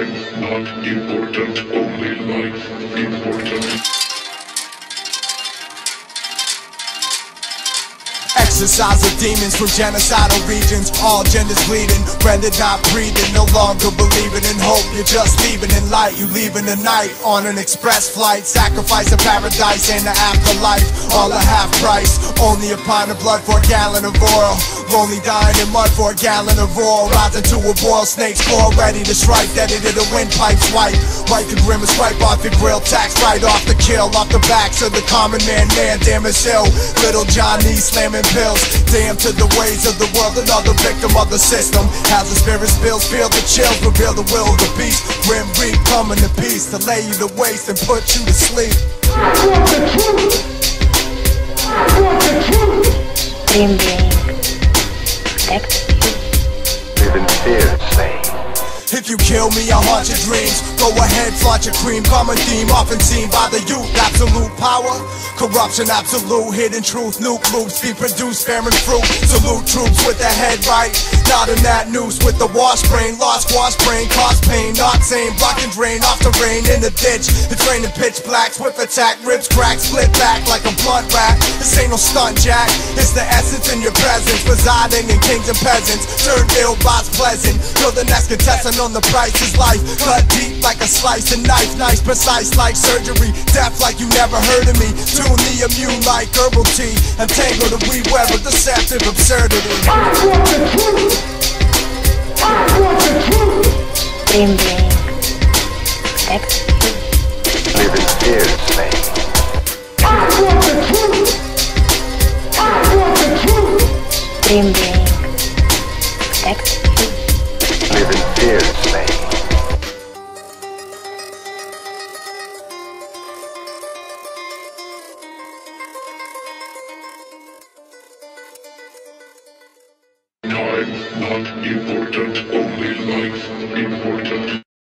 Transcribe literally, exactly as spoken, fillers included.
Time not important, only life important. Exercise of demons from genocidal regions. All genders bleeding, rendered not breathing. No longer believing in hope. You're just leaving in light. You leaving the night on an express flight. Sacrifice of paradise and the afterlife. All a half price. Only a pint of blood for a gallon of oil. Lonely dying in mud for a gallon of oil. Rising to a boil, snakes claw ready to strike. Deaded to the windpipe swipe. Right the grimace, wipe off your grill. Tax right off the kill. Off the backs of the common man. Man, damn it's ill. Little Johnny slamming pills. Damn to the ways of the world. Another victim of the system. As the spirit spills, feel the chills. Reveal the will of the beast. Grim reap coming to peace. To lay you to waste and put you to sleep. I want the truth. I want the truth. Dream being protect you. Live in fear, slave. If you kill me, I'll haunt your dreams. Go ahead, flaunt your cream. Common theme, often seen by the youth. Absolute power, corruption, absolute. Hidden truth, nuke loops, be produced, bearing fruit. Salute troops with the head right. Not in that noose with the wash brain. Lost wash brain, cause pain. Not sane, block and drain off the rain in the ditch. It's raining pitch black, swift attack. Ribs crack, split back like a blunt rack. This ain't no stunt, Jack. It's the essence in your presence. Residing in kings and peasants. Turn ill, bots pleasant. You're the next contestant on The Price is Life. Cut deep like a slice and knife. Nice, precise like surgery. Deaf like you never heard of me. Tune the immune like herbal tea. Entangle the weave web of deceptive absurdity. I want the truth. I want the truth. Dream being protect you. Live in fear, slave. I want the truth. I want the truth. Dream being protect you. Live in fear, slave. Time not important, only life important.